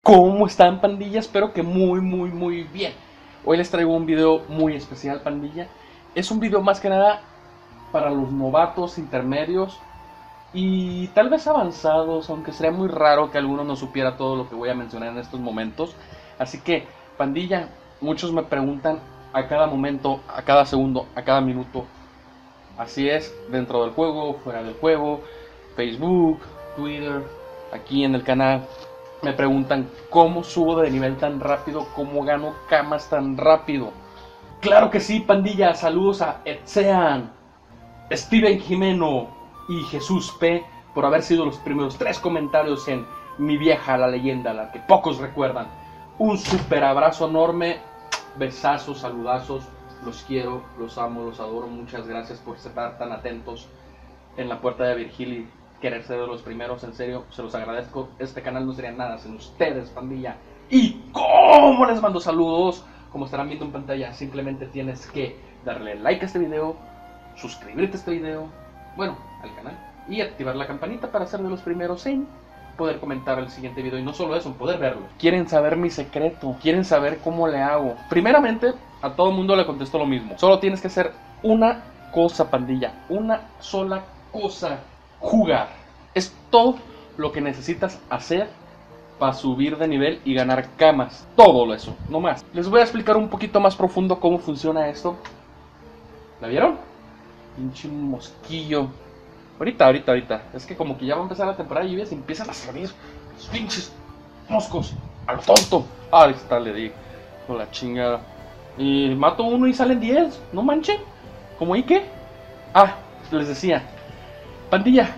¿Cómo están, pandilla? Espero que muy bien. Hoy les traigo un video muy especial, pandilla. Es un video más que nada para los novatos, intermedios y tal vez avanzados, aunque sería muy raro que alguno no supiera todo lo que voy a mencionar en estos momentos. Así que, pandilla, muchos me preguntan a cada momento, a cada segundo, a cada minuto. Así es, dentro del juego, fuera del juego, Facebook, Twitter, aquí en el canal. Me preguntan cómo subo de nivel tan rápido, cómo gano camas tan rápido. Claro que sí, pandilla. Saludos a Etsean, Steven Jimeno y Jesús P. por haber sido los primeros 3 comentarios en Mi Vieja la Leyenda, la que pocos recuerdan. Un super abrazo enorme, besazos, saludazos. Los quiero, los amo, los adoro. Muchas gracias por estar tan atentos en la puerta de Virgil y querer ser de los primeros. En serio, se los agradezco. Este canal no sería nada sin ustedes, pandilla. Y como les mando saludos, como estarán viendo en pantalla, simplemente tienes que darle like a este video, suscribirte a este video, bueno, al canal, y activar la campanita para ser de los primeros en poder comentar el siguiente video. Y no solo eso, poder verlo. Quieren saber mi secreto, quieren saber cómo le hago. Primeramente, a todo el mundo le contesto lo mismo. Solo tienes que hacer una cosa, pandilla, una sola cosa: jugar. Es todo lo que necesitas hacer para subir de nivel y ganar camas. Todo eso, no más. Les voy a explicar un poquito más profundo cómo funciona esto. ¿La vieron? Pinche mosquillo. Ahorita. Es que como que ya va a empezar la temporada de lluvias y empiezan a salir los pinches moscos. A lo tonto. Ahí está, le di con la chingada. Y mato uno y salen 10. No manchen. ¿Cómo y qué? Ah, les decía, pandilla,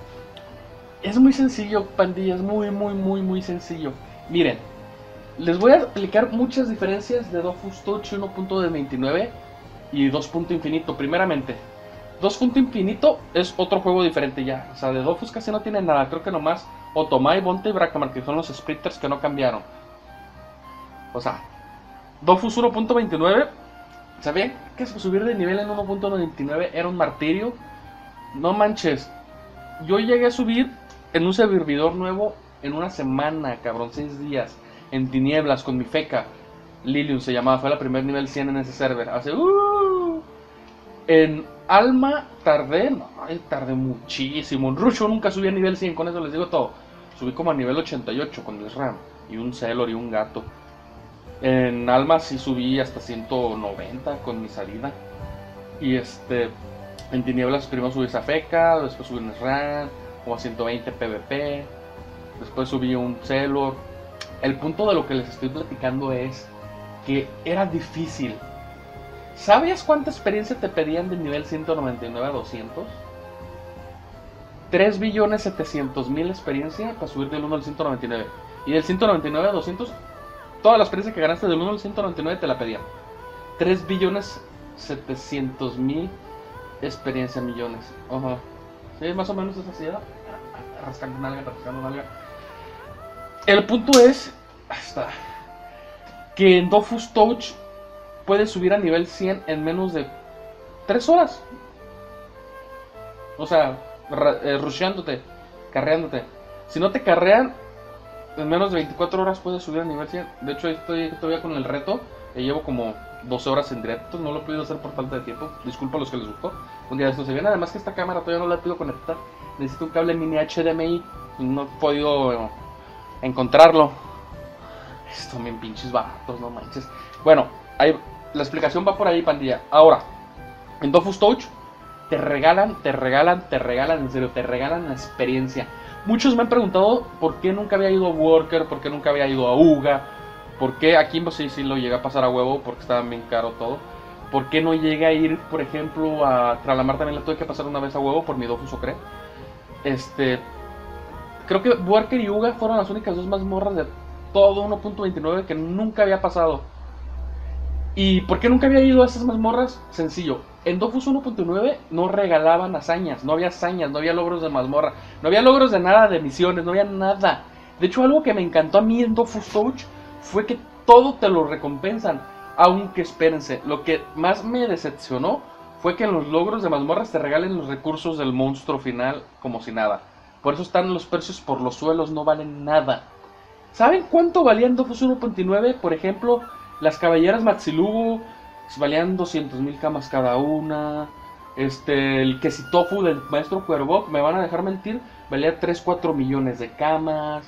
es muy sencillo, pandilla, es muy sencillo. Miren, les voy a explicar muchas diferencias de Dofus Touch 1.29 y 2. Infinito. Primeramente, 2. Infinito es otro juego diferente ya. O sea, de Dofus casi no tiene nada. Creo que nomás Otomai, Bonte y Bracamark, que son los sprinters que no cambiaron. O sea, Dofus 1.29, ¿sabían que subir de nivel en 1.99 era un martirio? No manches. Yo llegué a subir en un servidor nuevo en una semana, cabrón, 6 días. En tinieblas, con mi feca. Lilium se llamaba, fue la primer nivel 100 en ese server. En Alma tardé muchísimo. En Rusho nunca subí a nivel 100, con eso les digo todo. Subí como a nivel 88 con el RAM y un Celor y un gato. En Alma sí subí hasta 190 con mi salida. Y en tinieblas primero subí esa feca, después subí un SRAM, como a 120 PvP, después subí un Celor. El punto de lo que les estoy platicando es que era difícil. ¿Sabías cuánta experiencia te pedían de nivel 199 a 200? 3.700.000 experiencia para subir del 1 al 199. Y del 199 a 200, toda la experiencia que ganaste del 1 al 199 te la pedían. 3.700.000 experiencia millones. Ajá. Sí, más o menos es así, ¿no? Rascando nalga. El punto es que en Dofus Touch puedes subir a nivel 100 en menos de 3 horas. O sea, rusheándote, carreándote. Si no te carrean, en menos de 24 horas puedes subir a nivel 100. De hecho, estoy todavía con el reto. Llevo como 12 horas en directo. No lo he podido hacer por falta de tiempo. Disculpa a los que les gustó. Un día de esto se viene. Además que esta cámara todavía no la he podido conectar. Necesito un cable mini HDMI. No he podido encontrarlo. Esto me pinches baratos, no manches. Bueno, ahí, la explicación va por ahí, pandilla. Ahora, en Dofus Touch te regalan, en serio, te regalan la experiencia. Muchos me han preguntado por qué nunca había ido a Worker, por qué nunca había ido a Uga, por qué aquí en sí lo llegué a pasar a huevo porque estaba bien caro todo. ¿Por qué no llegué a ir, por ejemplo, a Tralamar? También la tuve que pasar una vez a huevo por mi Dofus Ocre. Creo que Worker y Uga fueron las únicas 2 mazmorras de todo 1.29 que nunca había pasado. ¿Y por qué nunca había ido a esas mazmorras? Sencillo. En Dofus 1.9 no regalaban hazañas, no había logros de mazmorra, no había logros de nada, de misiones, no había nada. De hecho, algo que me encantó a mí en Dofus Touch fue que todo te lo recompensan. Aunque espérense, lo que más me decepcionó fue que en los logros de mazmorras te regalen los recursos del monstruo final como si nada. Por eso están los precios por los suelos, no valen nada. ¿Saben cuánto valían Dofus 1.9? Por ejemplo, las caballeras Maxilugo valían 200,000 camas cada una. El Quesitofu del maestro Cuervo, me van a dejar mentir, valía 3-4 millones de camas.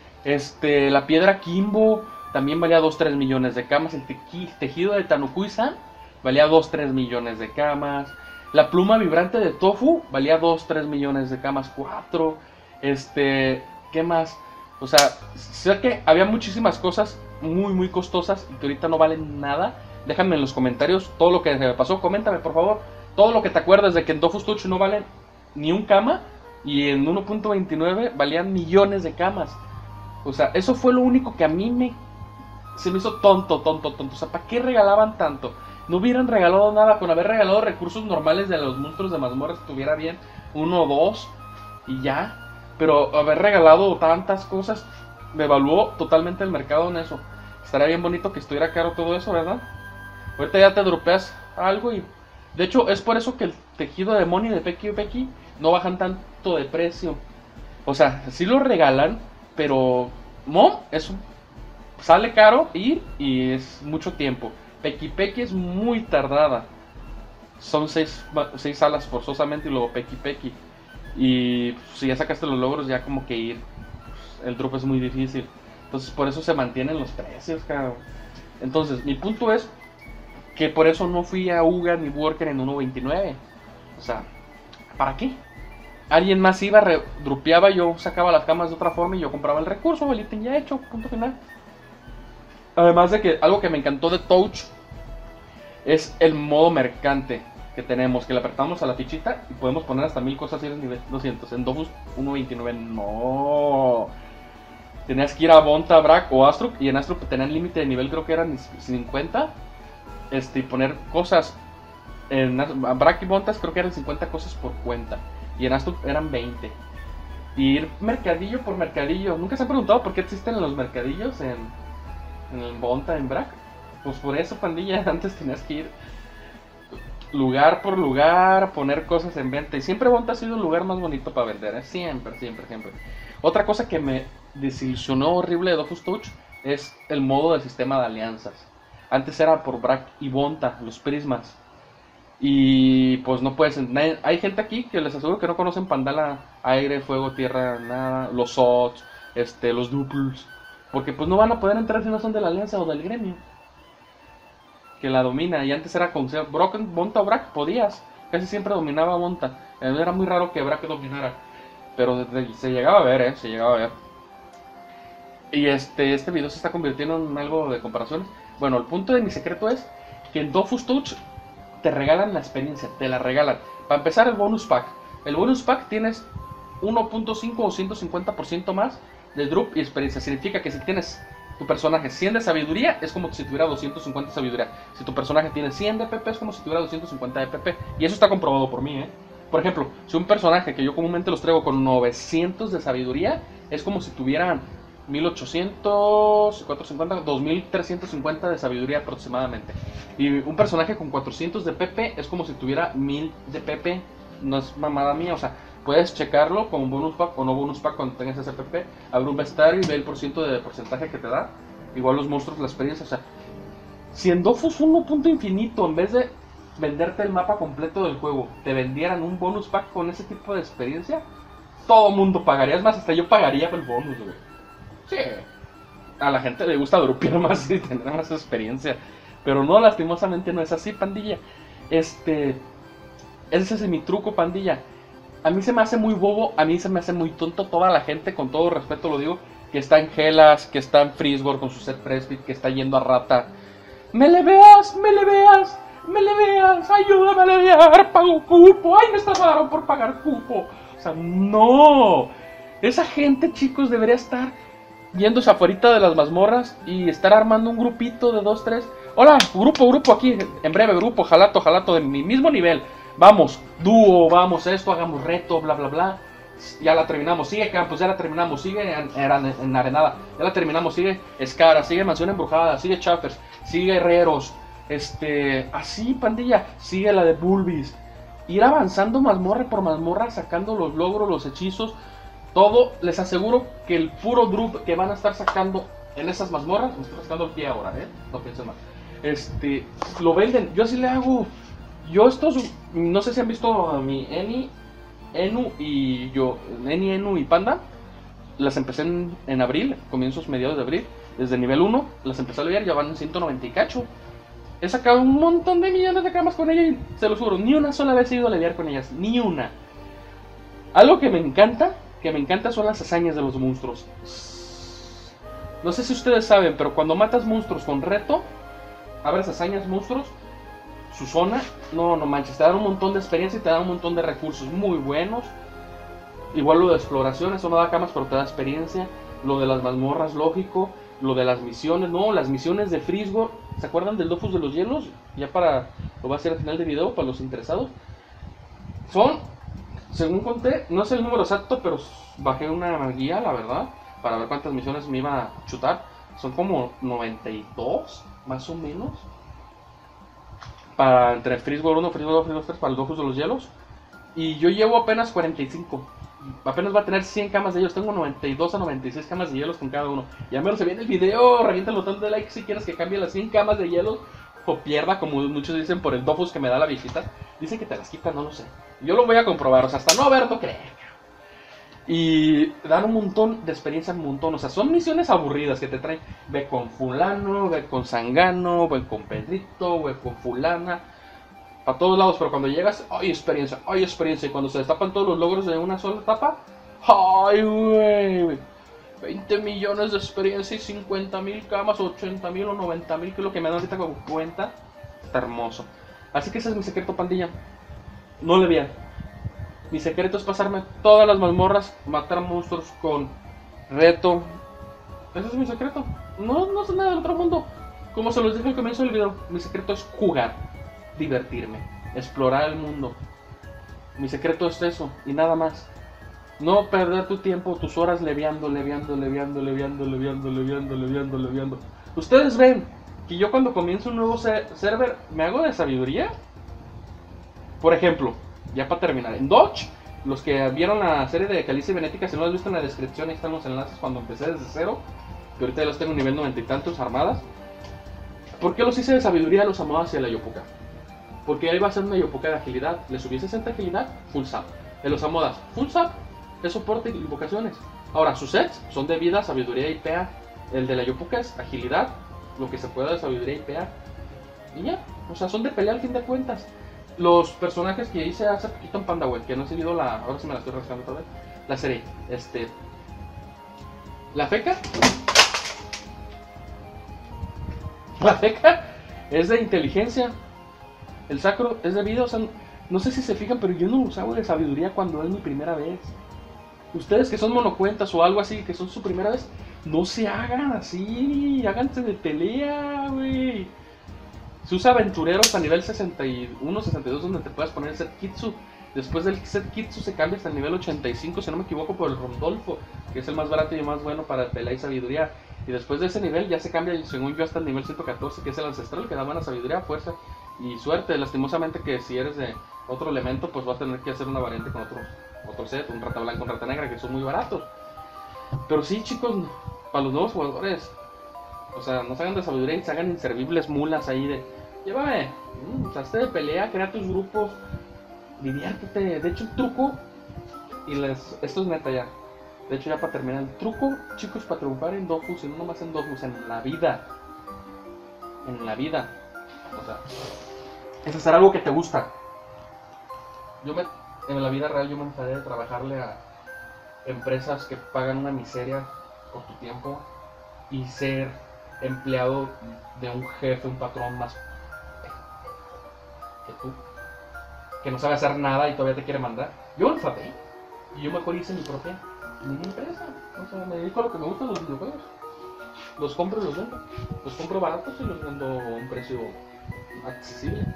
La piedra Kimbo también valía 2-3 millones de camas. El tejido de Tanukui-san valía 2-3 millones de camas. La pluma vibrante de Tofu valía 2-3 millones de camas, 4. ¿Qué más? O sea, sé que había muchísimas cosas muy, muy costosas y que ahorita no valen nada. Déjame en los comentarios todo lo que se me pasó. Coméntame, por favor, todo lo que te acuerdas de que en Dofus Touch no valen ni un cama y en 1.29 valían millones de camas. O sea, eso fue lo único que a mí se me hizo tonto. O sea, ¿para qué regalaban tanto? No hubieran regalado nada, con haber regalado recursos normales de los monstruos de mazmorras estuviera bien, 1 o 2 y ya. Pero haber regalado tantas cosas me evaluó totalmente el mercado en eso. Estaría bien bonito que estuviera caro todo eso, ¿verdad? Ahorita ya te dropeas algo y... De hecho, es por eso que el tejido de Moni de Peki no bajan tanto de precio. O sea, sí lo regalan, pero... Mom, eso sale caro ir y es mucho tiempo. Peki es muy tardada. Son 6 salas forzosamente y luego Peki. Y si ya sacaste los logros, ya como que ir, el drop es muy difícil. Entonces por eso se mantienen los precios, cabrón. Entonces mi punto es que por eso no fui a Uga ni Worker en 1.29. O sea, ¿para qué? Alguien más iba, drupeaba, yo sacaba las camas de otra forma y yo compraba el recurso, el ítem ya hecho, punto final. Además de que algo que me encantó de Touch es el modo mercante que tenemos, que le apretamos a la fichita y podemos poner hasta 1000 cosas y eres nivel 200. En Dofus 1.29 no. Tenías que ir a Bonta, Brack o Astrup, y en Astrup tenían límite de nivel, creo que eran 50. Y poner cosas. En Brack y Bontas creo que eran 50 cosas por cuenta. Y en Astrup eran 20. Y ir mercadillo por mercadillo. ¿Nunca se han preguntado por qué existen los mercadillos en el Bonta, en Brack? Pues por eso, pandilla, antes tenías que ir lugar por lugar, poner cosas en venta. Y siempre Bonta ha sido el lugar más bonito para vender, ¿eh? Siempre. Otra cosa que me desilusionó horrible de Dofus Touch es el modo del sistema de alianzas. Antes era por Brack y Bonta, los prismas. Y pues no puedes... Hay gente aquí que les aseguro que no conocen Pandala, aire, fuego, tierra, nada, los Sots, los Duples. Porque pues no van a poder entrar si no son de la alianza o del gremio que la domina. Y antes era con Bonta o Brack, podías. Casi siempre dominaba Bonta. Era muy raro que Brack dominara. Pero se llegaba a ver, se llegaba a ver. Y este video se está convirtiendo en algo de comparaciones. Bueno, el punto de mi secreto es que en Dofus Touch te regalan la experiencia, te la regalan. Para empezar, el bonus pack. El bonus pack tienes 1.5 o 150% más de drop y experiencia. Significa que si tienes tu personaje 100 de sabiduría, es como si tuviera 250 de sabiduría. Si tu personaje tiene 100 de PP, es como si tuviera 250 de PP. Y eso está comprobado por mí, ¿eh? Por ejemplo, si un personaje que yo comúnmente los traigo con 900 de sabiduría, es como si tuvieran 1800, 450, 2350 de sabiduría aproximadamente. Y un personaje con 400 de PP es como si tuviera 1000 de PP. No es mamada mía, o sea, puedes checarlo con un bonus pack o no bonus pack cuando tengas ese PP. Abre un bestiario y ve el porcentaje que te da. Igual los monstruos, la experiencia, o sea, si en Dofus 1.infinito, en vez de venderte el mapa completo del juego, te vendieran un bonus pack con ese tipo de experiencia, todo mundo pagaría. Es más, hasta yo pagaría por el bonus, güey. Sí, a la gente le gusta dropear más y tener más experiencia. Pero no, lastimosamente no es así, pandilla. Ese es mi truco, pandilla. A mí se me hace muy bobo, a mí se me hace muy tonto toda la gente, con todo respeto lo digo, que está en Gelas, que está en Freezeword con su set Prespit, que está yendo a Rata. ¡Me le veas! ¡Ayúdame a levear! ¡Pago cupo! ¡Ay, me estafaron por pagar cupo! O sea, no. Esa gente, chicos, debería estar yéndose afuera de las mazmorras y estar armando un grupito de 2, 3. Hola, grupo aquí, en breve, grupo, jalato de mi mismo nivel. Vamos, dúo, vamos esto, hagamos reto, bla, bla, bla. Ya la terminamos, sigue Campos, ya la terminamos, sigue en Arenada, ya la terminamos, sigue Escara, sigue Mansión Embrujada, sigue Chaffers, sigue Herreros, así, pandilla, sigue la de Bulbis. Ir avanzando mazmorra por mazmorra, sacando los logros, los hechizos. Todo, les aseguro que el puro drup que van a estar sacando en esas mazmorras, me estoy rascando el pie ahora, no piensen mal. Lo venden, yo así le hago. Yo estos, no sé si han visto a mi Enu y Panda. Las empecé en abril, comienzos mediados de abril. Desde nivel 1 las empecé a leer, ya van en 190 y cacho. He sacado un montón de millones de camas con ellas y se los juro, ni una sola vez he ido a leviar con ellas, ni una. Algo que me encanta son las hazañas de los monstruos. No sé si ustedes saben, pero cuando matas monstruos con reto, abres hazañas monstruos, su zona, no manches, te dan un montón de experiencia y te dan un montón de recursos muy buenos. Igual lo de exploración, eso no da camas, pero te da experiencia. Lo de las mazmorras, lógico. Lo de las misiones, las misiones de Freezegore. ¿Se acuerdan del Dofus de los hielos? Ya lo voy a hacer al final del video para los interesados. Son, según conté, no sé el número exacto, pero bajé una guía, la verdad, para ver cuántas misiones me iba a chutar. Son como 92, más o menos. Para entre Freezegore 1, Freezegore 2, Freezegore 3, para el Dofus de los hielos. Y yo llevo apenas 45. Apenas va a tener 100 camas de hielos. Tengo 92 a 96 camas de hielos con cada uno. Ya menos se viene el video. Revienta el botón de like si quieres que cambie las 100 camas de hielos. O pierda, como muchos dicen, por el Dofus que me da la viejita. Dicen que te las quita, no lo sé. Yo lo voy a comprobar. O sea, hasta no ver, no creer. Y dan un montón de experiencia, un montón. O sea, son misiones aburridas que te traen. Ve con fulano, ve con Zangano, ve con Pedrito, ve con fulana. A todos lados, pero cuando llegas, hay experiencia. Y cuando se destapan todos los logros de una sola etapa, ¡ay, güey! 20 millones de experiencia y 50,000 camas, 80,000 o 90,000, que es lo que me da ahorita como cuenta. Está hermoso. Así que ese es mi secreto, pandilla. No le vean. Mi secreto es pasarme todas las mazmorras, matar monstruos con reto. Ese es mi secreto. No sé nada del otro mundo. Como se los dije al comienzo del video, mi secreto es jugar, divertirme, explorar el mundo. Mi secreto es eso y nada más. No perder tu tiempo, tus horas leviando. Ustedes ven que yo cuando comienzo un nuevo server me hago de sabiduría. Por ejemplo, ya para terminar, en Dodge, los que vieron la serie de Calicia y Benética, si no lo has visto en la descripción, ahí están los enlaces cuando empecé desde cero, que ahorita ya los tengo en nivel 90 y tantos armadas. ¿Por qué los hice de sabiduría a los Amodas y a la Yopuka? Porque ahí va a ser una Yopuka de agilidad. Le subí 60 agilidad, full sap. De los Amodas, full sap, es soporte y invocaciones. Ahora, sus sets son de vida, sabiduría y PA. El de la Yopuka es agilidad, lo que se pueda de sabiduría y PA. Y ya, o sea, son de pelea al fin de cuentas. Los personajes que hice hace poquito en Pandaweb, que no he seguido ahora sí me la estoy rascando otra vez, la serie, la feca es de inteligencia, el sacro es de vida, o sea, no sé si se fijan, pero yo no los hago de sabiduría cuando es mi primera vez. Ustedes que son monocuentas o algo así, que son su primera vez, no se hagan así, háganse de pelea, güey. Se usa aventureros a nivel 61, 62, donde te puedes poner el set Kitsu. Después del set Kitsu se cambia hasta el nivel 85, si no me equivoco, por el Rondolfo, que es el más barato y más bueno para pelea y sabiduría. Y después de ese nivel ya se cambia, según yo, hasta el nivel 114, que es el ancestral, que da buena sabiduría, fuerza y suerte. Lastimosamente que si eres de otro elemento, pues vas a tener que hacer una variante con otro set, un rata blanca, un rata negra, que son muy baratos. Pero sí, chicos, para los nuevos jugadores, o sea, no se hagan de sabiduría y se hagan inservibles mulas ahí de llévame, hazte de pelea, crea tus grupos, diviértete. De hecho, el truco, esto es neta ya, de hecho ya para terminar, el truco, chicos, para triunfar en Dofus, y no nomás en Dofus, en la vida, o sea, es hacer algo que te gusta. En la vida real yo me enfadé de trabajarle a empresas que pagan una miseria por tu tiempo y ser empleado de un jefe, un patrón más que tú, que no sabe hacer nada y todavía te quiere mandar. Yo me enfadé y yo mejor hice mi propia empresa. O sea, me dedico a lo que me gustan, los videojuegos. Los compro y los vendo. Los compro baratos y los vendo a un precio accesible.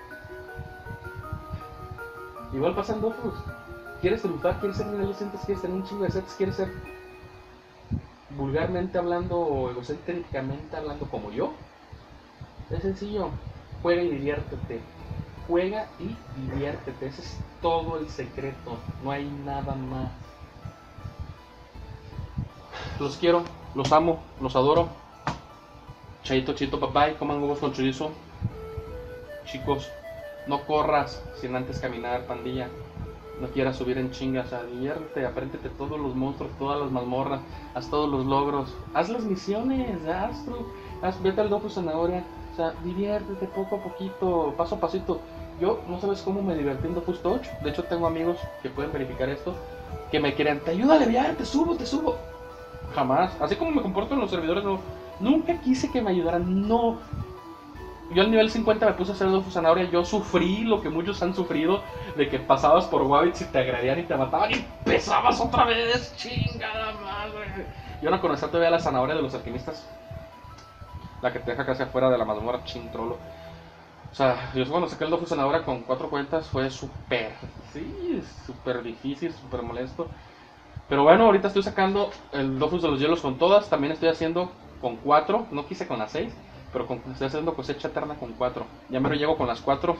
Igual pasa en Dofus. ¿Quieres triunfar? ¿Quieres ser nivel 200? ¿Quieres tener un chingo de sets? ¿Quieres ser vulgarmente hablando o egocéntricamente hablando como yo? Es sencillo. Juega y diviértete. Juega y diviértete. Ese es todo el secreto. No hay nada más. los quiero, los amo, los adoro. Chaito, chito, papay, coman huevos con chorizo. Chicos, no corras sin antes caminar, pandilla. No quieras subir en chingas, o sea, diviértete, apréndete todos los monstruos, todas las mazmorras, haz todos los logros, haz las misiones, vete al Dofus Zanahoria, o sea, diviértete poco a poquito, paso a pasito. Yo no sabes cómo me divertí en Dofus Touch, de hecho tengo amigos que pueden verificar esto, que me quieren, te ayuda a aliviar, te subo. Jamás, así como me comporto en los servidores, no, nunca quise que me ayudaran, no. Yo al nivel 50 me puse a hacer Dofus Zanahoria. Yo sufrí lo que muchos han sufrido, de que pasabas por Wabbits y te agredían y te mataban y empezabas otra vez. Chingada madre. Yo no conocía todavía la zanahoria de los alquimistas, la que te deja casi afuera de la mazmorra, trolo. O sea, yo cuando saqué el Dofus Zanahoria con 4 cuentas fue súper difícil, súper molesto. Pero bueno, ahorita estoy sacando el Dofus de los hielos con todas. También estoy haciendo con 4, no quise con las 6. Pero estoy haciendo cosecha eterna con 4. Ya me lo llego con las 4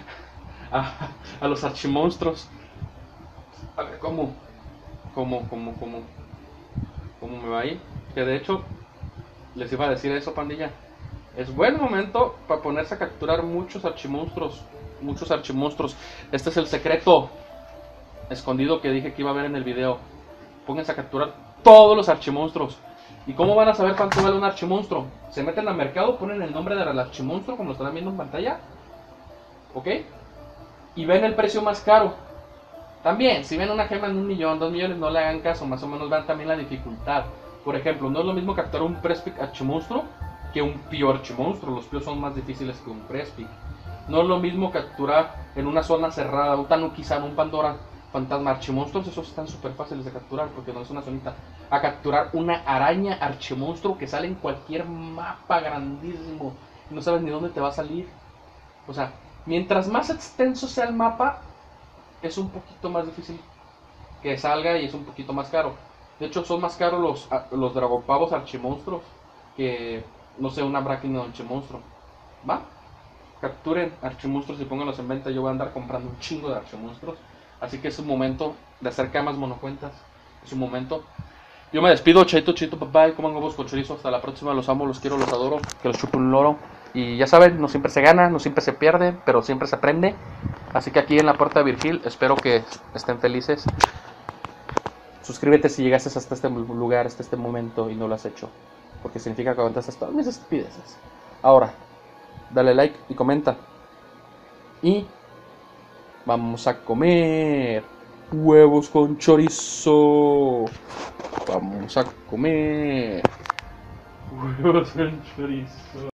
a los archimonstruos. A ver cómo me va ahí. Que de hecho, les iba a decir eso, pandilla. Es buen momento para ponerse a capturar muchos archimonstruos. Este es el secreto escondido que dije que iba a ver en el video. Pónganse a capturar todos los archimonstruos. ¿Y cómo van a saber cuánto vale un archimonstruo? Se meten al mercado, ponen el nombre del archimonstruo, como lo están viendo en pantalla. ¿Ok? Y ven el precio más caro. También, si ven una gema en 1 millón, 2 millones, no le hagan caso. Más o menos vean también la dificultad. Por ejemplo, no es lo mismo capturar un Prespic archimonstruo que un Pio archimonstruo. Los Pios son más difíciles que un Prespic. No es lo mismo capturar en una zona cerrada un Tanuki-san, un Pandora fantasma archimonstruos. Esos están súper fáciles de capturar porque no es una zonita. A capturar una araña archimonstruo que sale en cualquier mapa grandísimo y no sabes ni dónde te va a salir. O sea, mientras más extenso sea el mapa, es un poquito más difícil que salga y es un poquito más caro. De hecho, son más caros los dragopavos archimonstruos que, no sé, una Braquino archimonstruo. ¿Va? Capturen archimonstruos y pónganlos en venta. Yo voy a andar comprando un chingo de archimonstruos. Así que es un momento de hacer camas monocuentas. Es un momento. Yo me despido, chaito, chito, papá, coman huevos con chorizo. Hasta la próxima, los amo, los quiero, los adoro. Que los chupe un loro. Y ya saben, no siempre se gana, no siempre se pierde, pero siempre se aprende. Así que aquí en la puerta de Virgil, espero que estén felices. Suscríbete si llegaste hasta este lugar, hasta este momento y no lo has hecho. Porque significa que aguantaste todas mis estupideces. Ahora, dale like y comenta. Y vamos a comer huevos con chorizo. Vamos a comer huevos con chorizo.